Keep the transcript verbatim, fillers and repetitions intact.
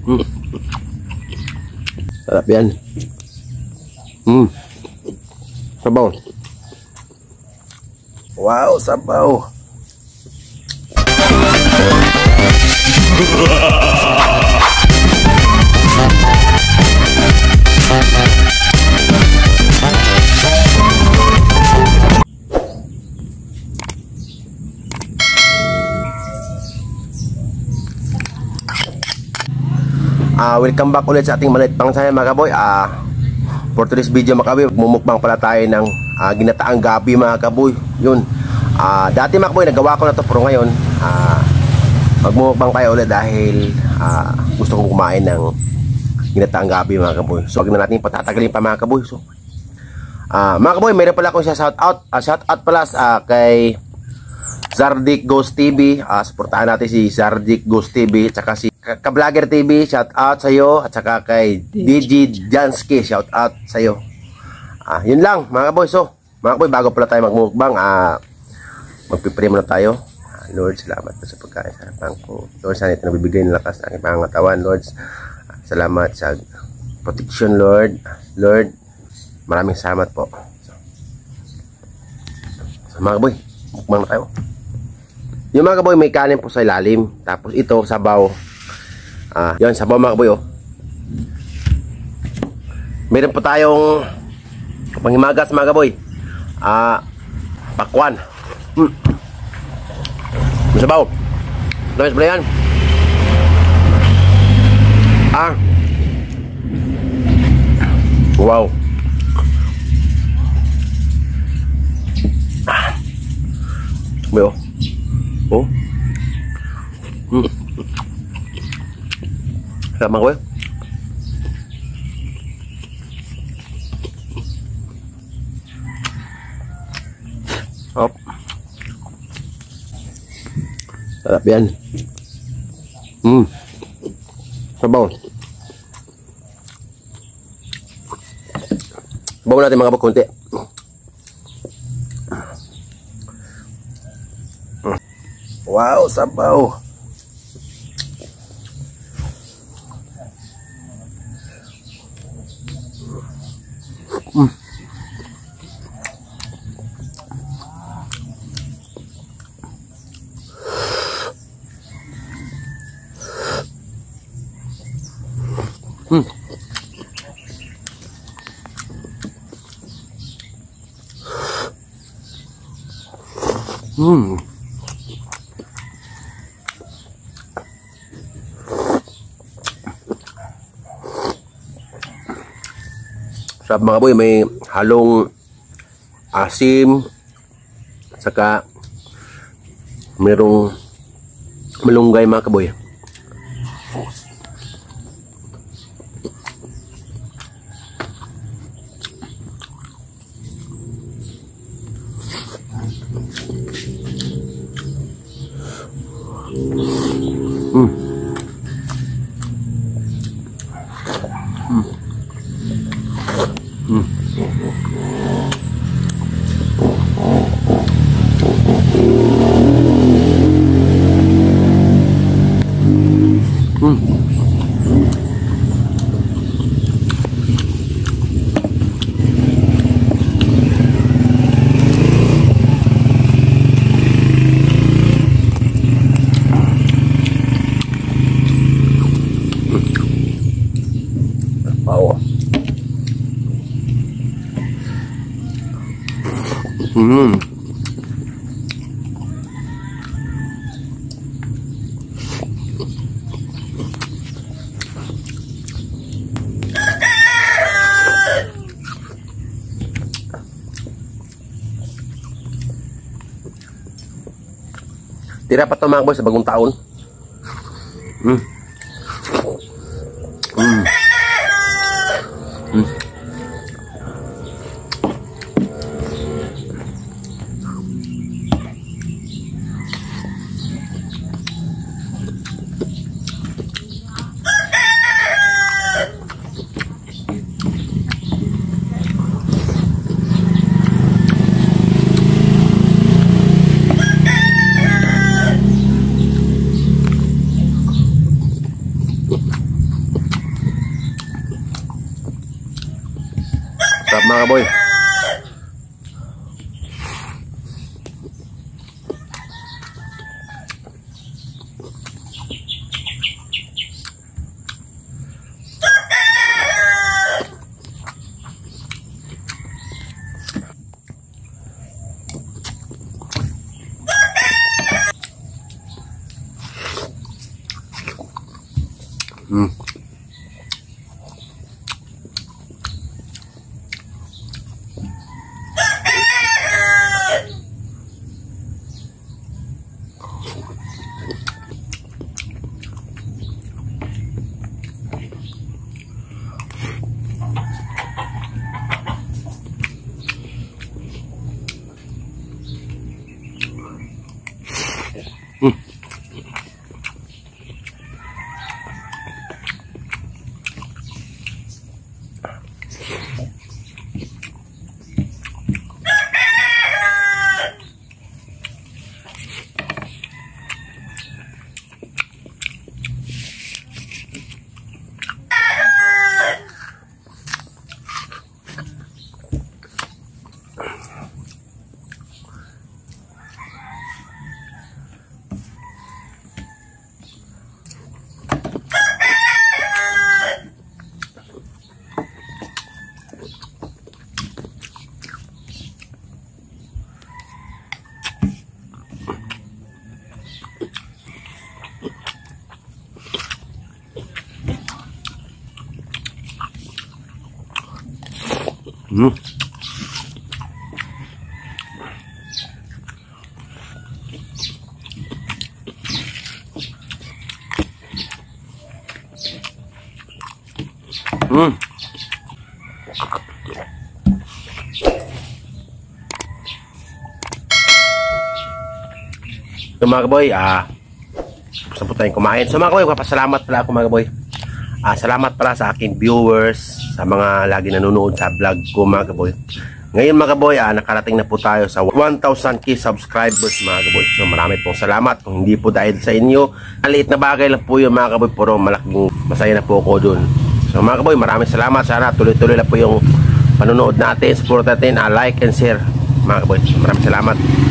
Hmm. Sarap yan. Hmm. Sabaw. Wow, sabaw. Uh, welcome back ulit sa ating maliit pang channel mga kaboy. uh, For today's video mga kaboy, mumukbang pala tayo ng uh, ginataang gabi mga kaboy. Yun, uh, dati mga kaboy nagawa ko na to, pero ngayon uh, magmumukbang tayo ulit dahil uh, gusto kong kumain ng ginataang gabi mga kaboy. So wag na natin patatagalin pa mga kaboy. So uh, mga kaboy, mayroon pala akong siya shout out uh, shout out pala uh, kay Zardik Ghost T V. uh, Supportahan natin si Zardik Ghost T V, tsaka si Ka-Vlogger T V, shout out sa iyo, at saka kay D J Jansky, shout out sa iyo. Ah, yun lang mga kaboy. So, mga kaboy, bago pala tayo magmukbang, ah magpipray muna tayo. Ah, Lord, salamat po sa pagkain sa harapan ko. Lord, sana ito nabibigay ng lakas ng aking pangangatawan. Lord, ah, salamat sa protection, Lord. Lord, maraming salamat po. So, so mga kaboy, mukbang na tayo. Yung mga kaboy, may kanin po sa ilalim. Tapos ito, sabaw. Ah, yun, sabaw mga kaboy, oh. Meron po tayong panghimagas mga kaboy. Ah, pakwan. Hmm. Sabaw. Tamis pala yan. Ah. Wow. Ah. Sabaw, oh. Oh. Hmm. Sama gue. Hop. Sarap yan. Hmm. Sabaw. Sabaw natin mga konti. Wow, sabaw. Mm. Mm. Mm. Sarap mga kaboy, may halong asim, saka mayroong malunggay mga kaboy. Hmm. Hmm. Hmm. Hmm. Wow. Hmm. Tira pa ito mga boy sa bagong taon. Hmm. Hmm. Hmm. Sarap mga kaboy. Hmm. Hmm. Hmm. Hmm. So mga kaboy, ah, gusto po tayong kumain. So mga kaboy, papasalamat pala ako mga kaboy. Ah, salamat pala sa aking viewers, sa mga lagi nanonood sa vlog ko mga kaboy. Ngayon mga kaboy, ah, nakarating na po tayo sa one thousand k subscribers mga kaboy. So marami pong salamat. Kung hindi po dahil sa inyo, maliit na bagay lang po yun mga kaboy, pero malaking masaya na po ako dun. So mga kaboy, maraming salamat. Sana tuloy-tuloy na po yung panonood natin, support natin, ah, like and share mga kaboy. So, maraming salamat.